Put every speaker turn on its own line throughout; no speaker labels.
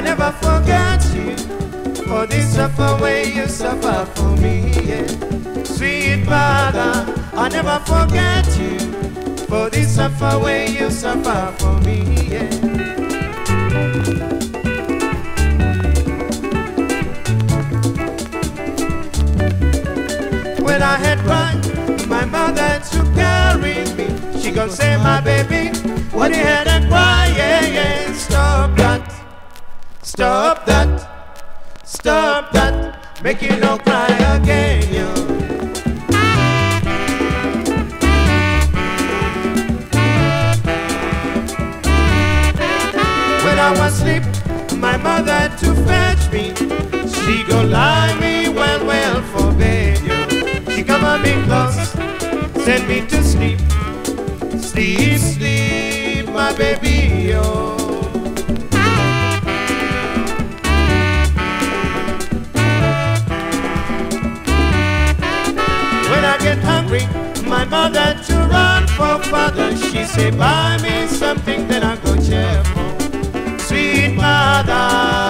I never forget you for the suffer way you suffer for me, yeah. Sweet mother, I never forget you for the suffer way you suffer for me, yeah. When I had cried, my mother to carry me, she gon' say, my baby, what you had and cry, yeah, yeah. Stop that, stop that, stop that, make you no cry again, yo. When I was asleep, my mother to fetch me, she gon' lie me well for bed, yo. She cover me close, send me to sleep, sleep, sleep, my baby, yo. When I get hungry, my mother to run for father, she say, buy me something that I go share for. Sweet mother,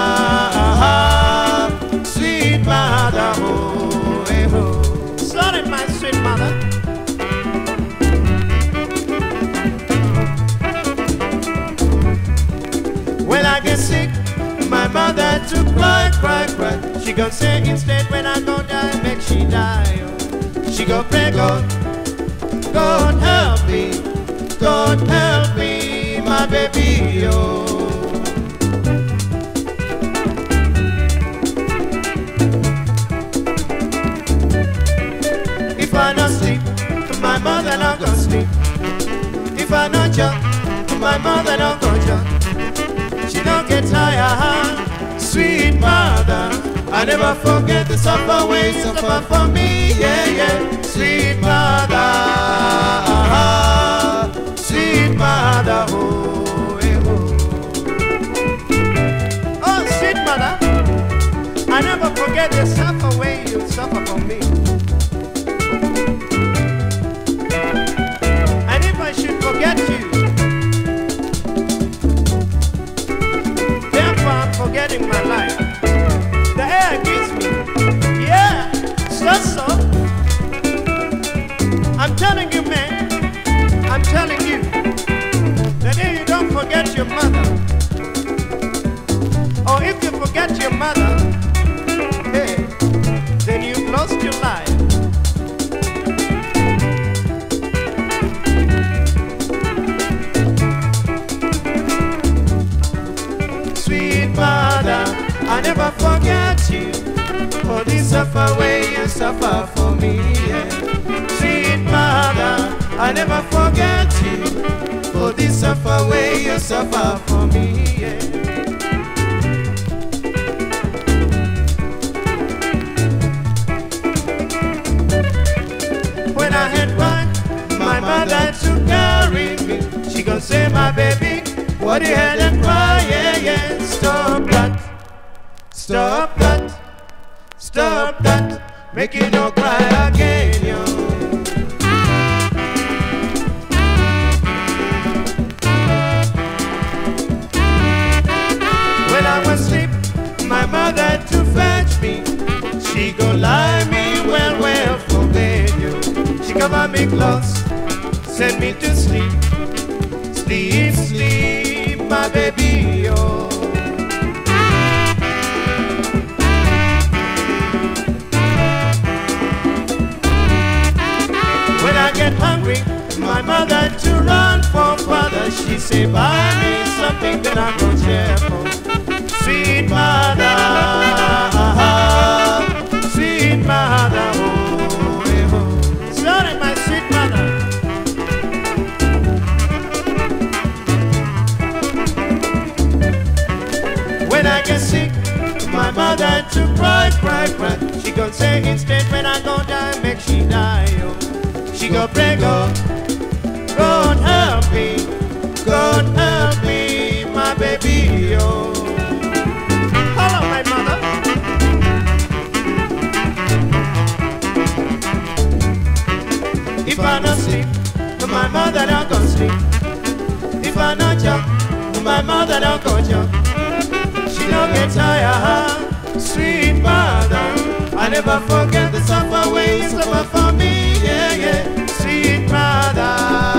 sweet mother, oh, eh, oh. Sorry, my sweet mother. When I get sick, my mother to cry, cry, cry. She gon' say instead when I go die, make she die, oh. She gon' pray, God, God help me, God help me, my baby, oh. If I not sleep, my mother not gonna sleep. If I not jump, my mother not gonna jump. She don't get tired, sweet mother. I never forget the suffer way you suffer for me, yeah, yeah. Sweet mother, sweet mother, oh, eh, oh. Oh, sweet mother, I never forget the suffer way you suffer for me. And if I should forget you, therefore I'm forgetting my life. The air gives me, yeah, so. I'm telling you, man, I'm telling you, that if you don't forget your mother, or if you forget your mother, hey, then you've lost your life. Sweet mother, I never forget you for the suffer way you suffer for me, yeah. Sweet mother, I never forget you for the suffer way you suffer for me, yeah. When I had one, my mother to carry me, she gon' say, my baby, what you had and cry, yeah, yeah. Stop that, stop that, stop that, make you no cry again, yo. When I was asleep, my mother to fetch me, she gon' lie me well for bed, yo. She cover me close, send me to sleep, sleep, sleep, my baby, yo. When I get hungry, my mother to run for father, she say, buy me something that I'm gonna share for. Sweet mother, sweet mother, oh, eh, oh. Sorry, my sweet mother. When I get sick, my mother to cry, cry, cry. She gon' say instead when I go die, make she die, oh. She gon' pray, God, God help me, God help me, my baby, oh. Hello, my mother. If I not sleep, my mother don't go sleep. If I not jump, my mother don't go jump. She don't get tired, sweet mother. I never forget the suffer way you suffer for me, yeah, yeah. Sweet mother,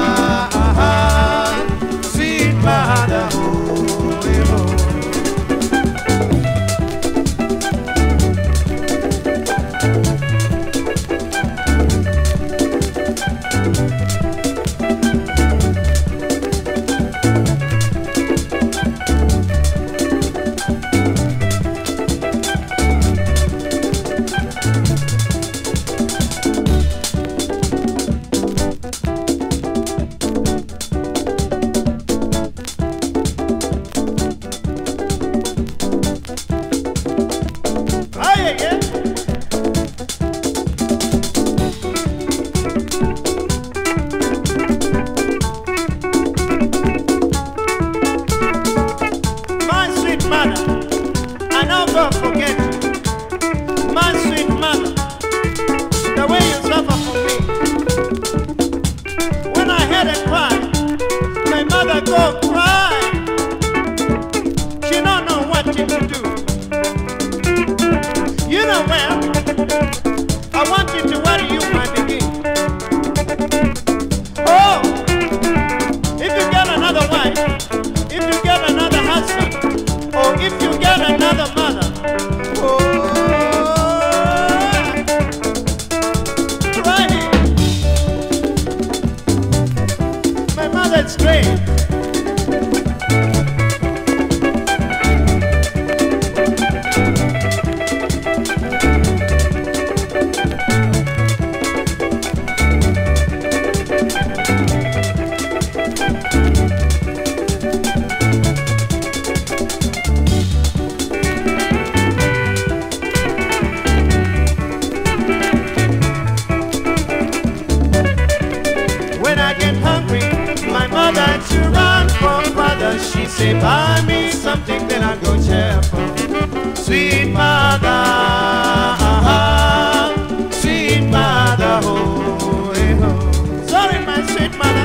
sweet mother, oh, yeah, oh. Don't forget, my sweet mother, the way you suffer for me. When I had a cry, my mother go cry. She don't know what to do. You know where? I want you to worry you, my begin. Oh, if you get another wife, if you get another husband, or if you get another mother, that's great. When I get hungry, my mother to run from father. She say, buy me something, then I go cheerful. Sweet mother, sweet mother, oh, hey, oh. Sorry, my sweet mother.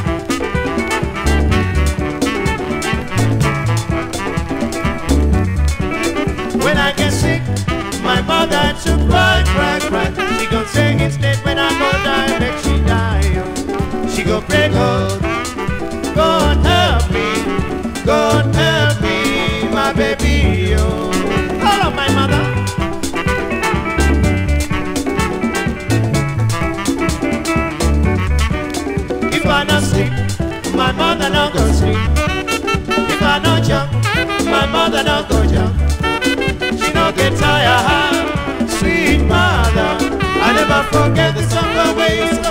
When I get sick, my mother to cry, cry, cry. She gon' sing instead when I go die, make she die, oh. She go pray, God, God help me, God help me, my baby, oh. Hello, my mother. If I not sleep, my mother not go sleep. If I not jump, my mother not go jump. She not get tired, sweet mother. I never forget the summer ways.